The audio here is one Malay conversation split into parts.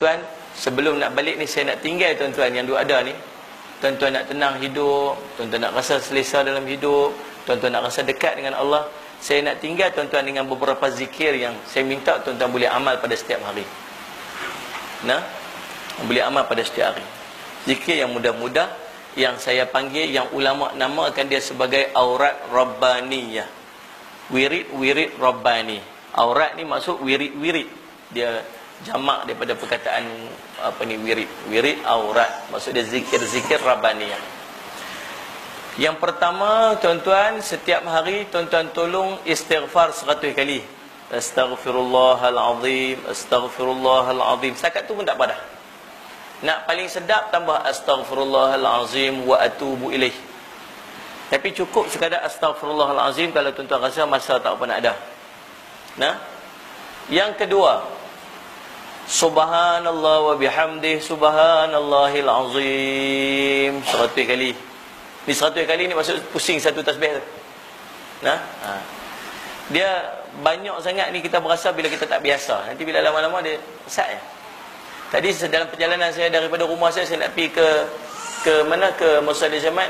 Tuan, sebelum nak balik ni saya nak tinggal tuan-tuan yang duk ada ni. Tuan-tuan nak tenang hidup, tuan-tuan nak rasa selesa dalam hidup, tuan-tuan nak rasa dekat dengan Allah. Saya nak tinggal tuan-tuan dengan beberapa zikir yang saya minta tuan-tuan boleh amal pada setiap hari. Nah, boleh amal pada setiap hari. Zikir yang mudah-mudah, yang saya panggil, yang ulama namakan dia sebagai aurat rabbaniyah. Wirid rabbani. Aurat ni maksud wirid. Dia jamak daripada perkataan wirid aurat, maksud dia zikir rabbaniyah. Yang pertama tuan-tuan, setiap hari tuan-tuan tolong istighfar 100 kali. Astaghfirullahalazim, astaghfirullahalazim. Setakat tu pun tak apa dah. Nak paling sedap tambah astaghfirullahalazim wa atubu ilaih. Tapi cukup sekadar astaghfirullahalazim kalau tuan-tuan rasa masa tak apa nak ada. Nah. Yang kedua, subhanallah wa bihamdih subhanallahil azim 100 kali. Ni 100 kali ni maksud pusing satu tasbih tu. Nah. Dia banyak sangat ni kita berasa bila kita tak biasa. Nanti bila lama-lama dia besar ya. Tadi dalam perjalanan saya daripada rumah saya nak pergi ke mana, ke Musala Jamat,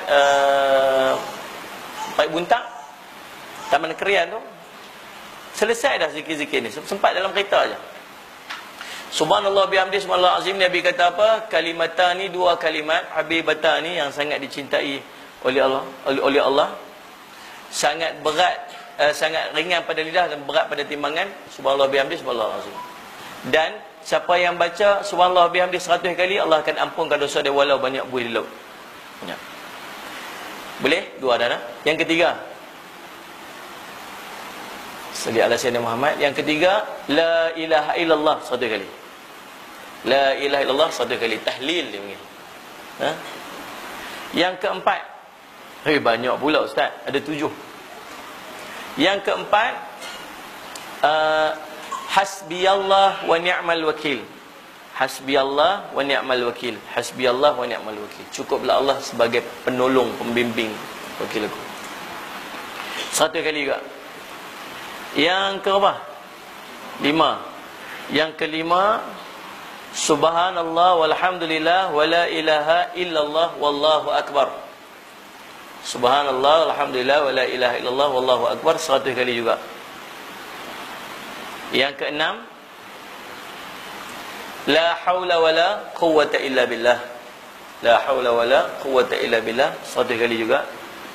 Paik Buntang, Taman Kerian tu. Selesai dah zikir-zikir ni. Sempat dalam kereta aja. Subhanallah bihamdi subhanallah azim. Nabi kata apa? Kalimatani, dua kalimat habibatani yang sangat dicintai oleh Allah. Sangat berat, sangat ringan pada lidah dan berat pada timbangan. Subhanallah bihamdi subhanallah azim. Dan siapa yang baca subhanallah bihamdi 100 kali, Allah akan ampunkan dosa dia walau banyak buih di laut. Ya. Boleh? Dua dah. Yang ketiga, salli ala sayyidina Muhammad. Yang ketiga, la ilaha illallah 100 kali. La ilaha illallah 100 kali. Tahlil dia panggil. Ha? Yang keempat, banyak pula ustaz, ada 7. Yang keempat, hasbiyallah wa ni'mal wakil. Hasbiyallah wa ni'mal wakil. Hasbiyallah wa ni'mal wakil. Cukuplah Allah sebagai penolong, pembimbing, wakil aku. 100 kali juga. Yang keberapa? 5. Yang kelima, subhanallah walhamdulillah wa la ilaha illallah wallahu akbar. Subhanallah alhamdulillah wa la ilaha illallah wallahu akbar 100 kali juga. Yang keenam, la haula wala quwwata illa billah. La haula wala quwwata illa billah 100 kali juga.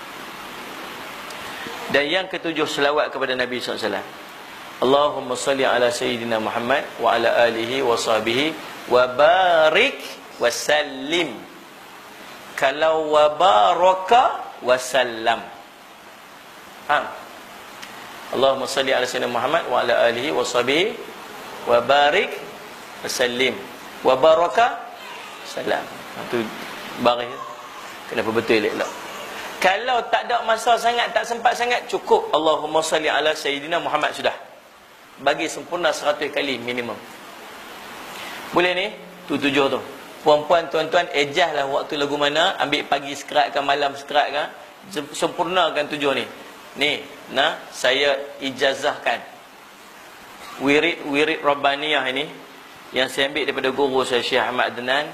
Dan yang ketujuh, selawat kepada Nabi SAW. Allahumma salli ala sayyidina Muhammad wa ala alihi wa sahbihi wa barik wa sallim. Kalau wa baraka wa sallam. Faham? Allahumma salli ala sayyidina Muhammad wa ala alihi wa sahbihi wa barik wa sallim wa baraka salam. Itu baris. Kenapa betul elok? Kalau tak ada masa sangat, tak sempat sangat, cukup Allahumma salli ala sayyidina Muhammad sudah. Bagi sempurna 100 kali minimum. Boleh ni? Tu 7 tu. Puan-puan, tuan-tuan, ejahlah waktu lagu mana, ambil pagi sekerat ke malam sekerat ke, sempurnakan 7 ni. Ni, nah, saya ijazahkan wirid rabbaniyah ini yang saya ambil daripada guru saya Syekh Ahmad Adnan,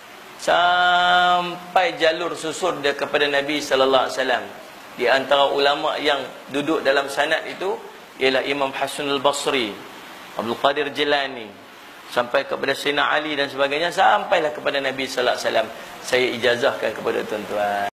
sampai jalur susur dia kepada Nabi sallallahu alaihi wasallam. Di antara ulama yang duduk dalam sanad itu ialah Imam Hasan al-Basri, Abdul Qadir Jilani, sampai kepada Sayyidina Ali dan sebagainya, sampailah kepada Nabi sallallahu alaihi wasallam. Saya ijazahkan kepada tuan-tuan.